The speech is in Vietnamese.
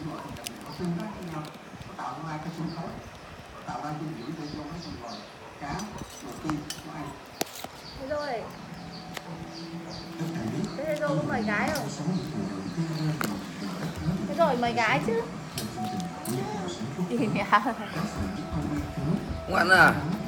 Thế rồi. Thế rồi có mời gái không? Thế rồi mời gái chứ. Ngoan à.